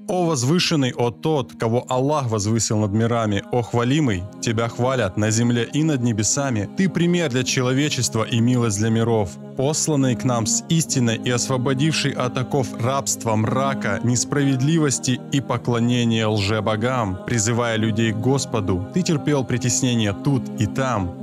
О возвышенный, о тот, кого Аллах возвысил над мирами, о хвалимый, тебя хвалят на земле и над небесами. Ты пример для человечества и милость для миров, посланный к нам с истиной и освободивший от оков рабства, мрака, несправедливости и поклонения лжебогам, призывая людей к Господу. Ты терпел притеснения тут и там.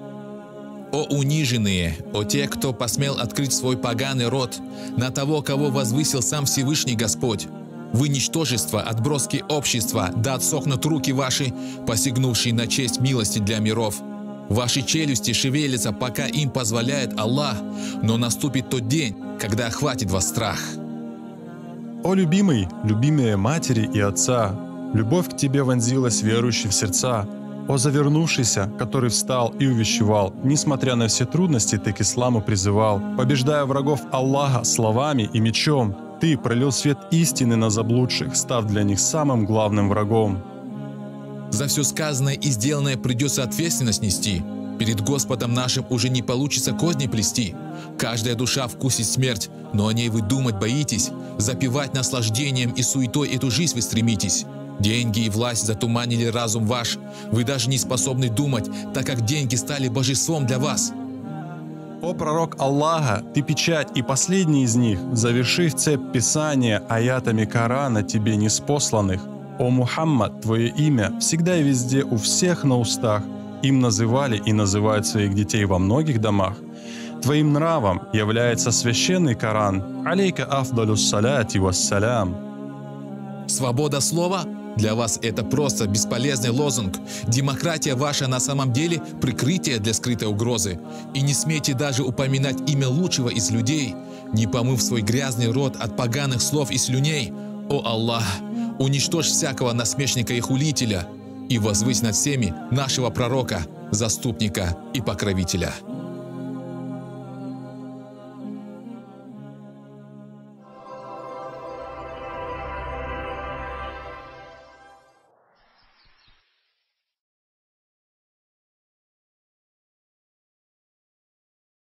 О униженные, о те, кто посмел открыть свой поганый рот, на того, кого возвысил сам Всевышний Господь. Вы ничтожество, отброски общества, да отсохнут руки ваши, посягнувшие на честь милости для миров. Ваши челюсти шевелятся, пока им позволяет Аллах, но наступит тот день, когда охватит вас страх. О любимый, любимые матери и отца, любовь к тебе вонзилась верующим в сердца. О завернувшийся, который встал и увещевал, несмотря на все трудности, ты к исламу призывал, побеждая врагов Аллаха словами и мечом. Ты пролил свет истины на заблудших, став для них самым главным врагом. За все сказанное и сделанное придется ответственность нести. Перед Господом нашим уже не получится козни плести. Каждая душа вкусит смерть, но о ней вы думать боитесь. Запивать наслаждением и суетой эту жизнь вы стремитесь. Деньги и власть затуманили разум ваш. Вы даже не способны думать, так как деньги стали божеством для вас. О пророк Аллаха, ты печать и последний из них, завершив цепь Писания аятами Корана тебе неспосланных. О Мухаммад, твое имя всегда и везде у всех на устах. Им называли и называют своих детей во многих домах. Твоим нравом является священный Коран. Алейка афдалус саляти вассалям. Свобода слова? Для вас это просто бесполезный лозунг. Демократия ваша на самом деле прикрытие для скрытой угрозы. И не смейте даже упоминать имя лучшего из людей, не помыв свой грязный рот от поганых слов и слюней. О Аллах, уничтожь всякого насмешника и хулителя и возвысь над всеми нашего пророка, заступника и покровителя.